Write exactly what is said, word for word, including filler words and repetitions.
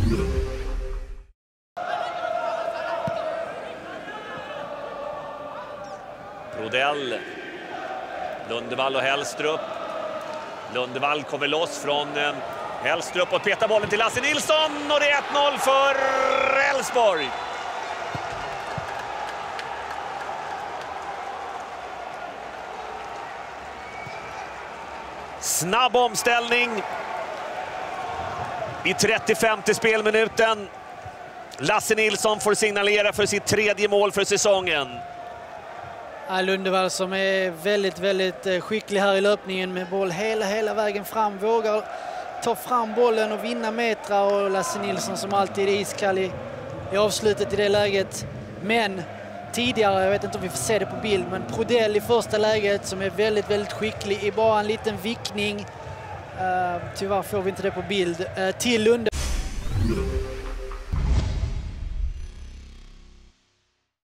Brodell, Lundevall och Hellstrup. Lundevall kommer loss från eh, Hellstrup och petar bollen till Lasse Nilsson och det är ett noll för Elfsborg. Snabb omställning i trettiofemte spelminuten. Lasse Nilsson får signalera för sitt tredje mål för säsongen. Lundevall som är väldigt, väldigt skicklig här i löpningen med boll hela, hela vägen fram. Vågar ta fram bollen och vinna metra, och Lasse Nilsson som alltid är iskall i, i avslutet i det läget. Men tidigare, jag vet inte om vi får se det på bild, men Brodell i första läget som är väldigt, väldigt skicklig i bara en liten vickning. Uh, tyvärr får vi inte det på bild. Uh, till Lundevall.